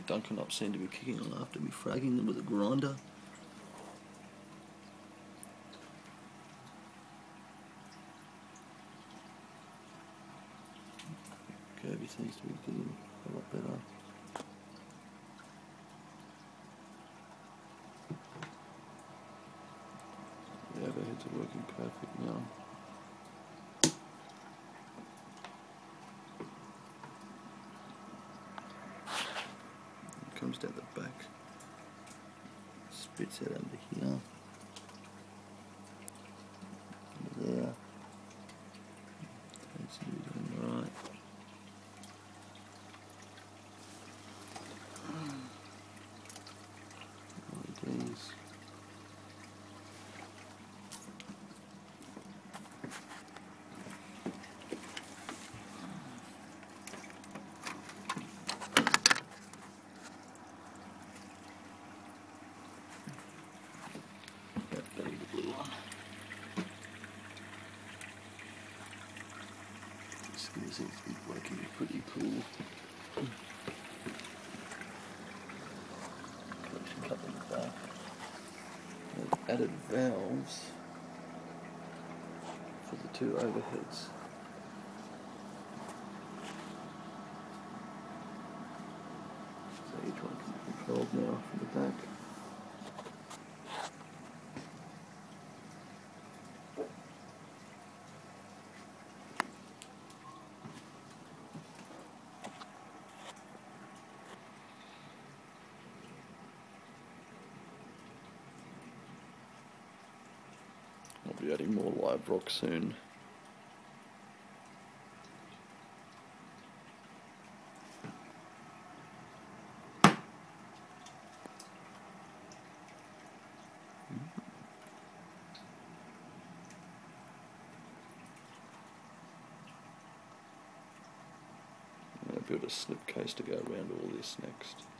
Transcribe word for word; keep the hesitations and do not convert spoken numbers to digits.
Duncan up seemed to be kicking on after me, fragging them with a grinder. Kirby seems to be getting a lot better. The overheads are working perfect now. It comes down the back, spits out under here, under there. Seems to be doing alright. These. That'll be the blue one. This seems to be working pretty cool. Collection cup in the back. They've added valves for the two overheads. So each one can be controlled now from the back. I'll be adding more live rock soon. I'm going to build a slipcase to go around all this next.